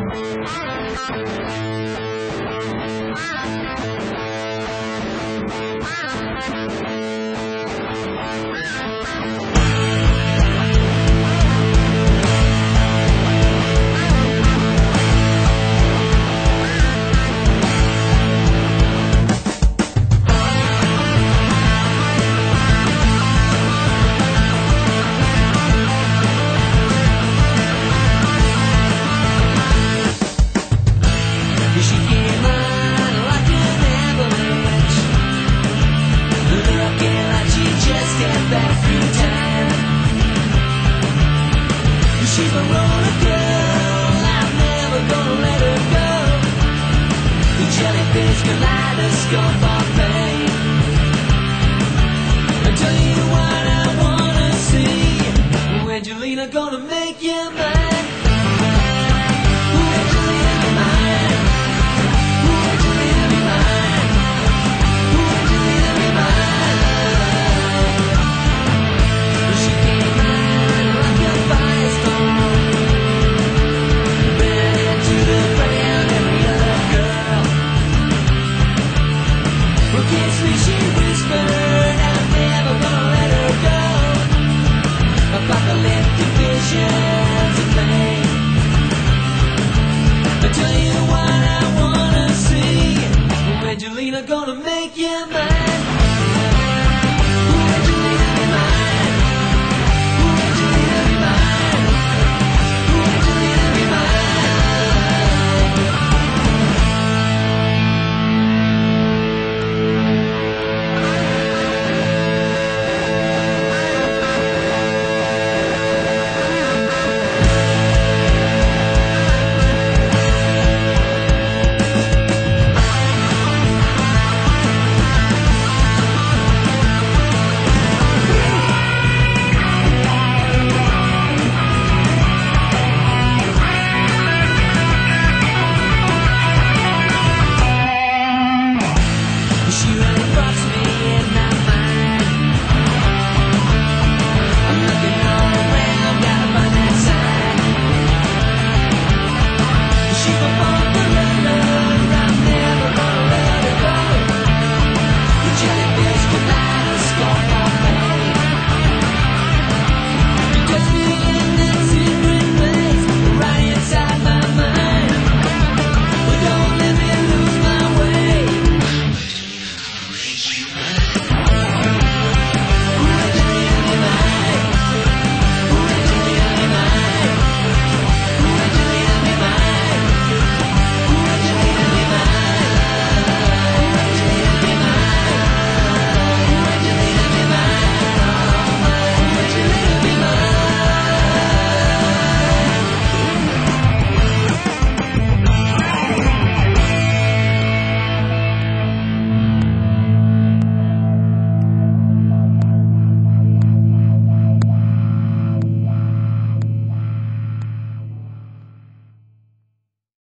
She came on like an avalanche, looking like she just stepped back through time. She's a roller girl, I'm never gonna let her go. The jellyfish kaleidoscope of pain. I tell you what I wanna see. When Angelina gonna make you mine? Angelina be mine. Angelina be mine. Angelina be mine. She came in like a firestorm, ran to the ground every other girl. Well, kiss me, she whispered, I'm never gonna let her go. Apocalyptic visions of pain. I tell you what I wanna see. Angelina gonna make you mine.